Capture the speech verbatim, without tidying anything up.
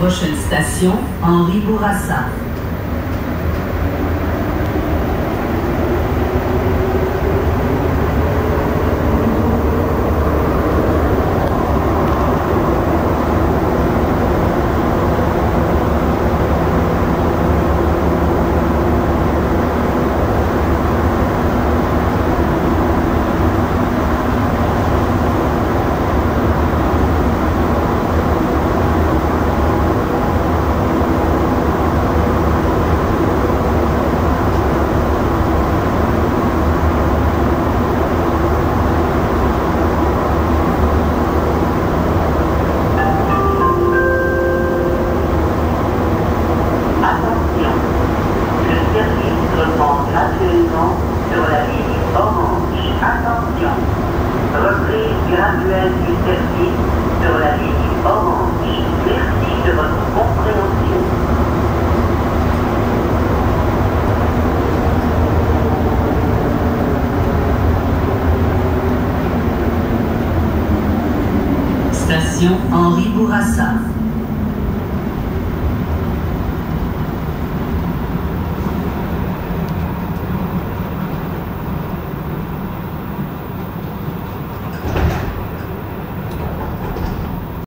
Prochaine station, Henri-Bourassa. Sur la ligne orange, attention. Reprise graduelle du service sur la ligne orange. Merci de votre compréhension. Station Henri-Bourassa.